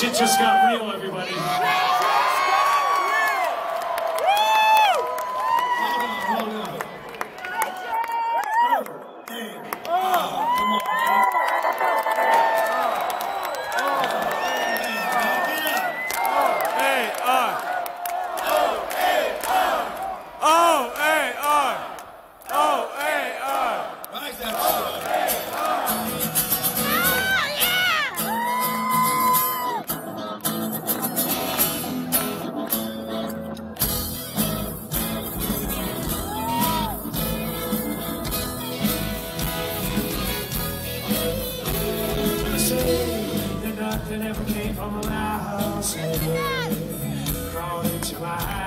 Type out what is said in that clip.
Shit just got real, everybody. Hold on. O.A.R. O.A.R. Right, that's that nothing ever came from a house. Crawled into my house.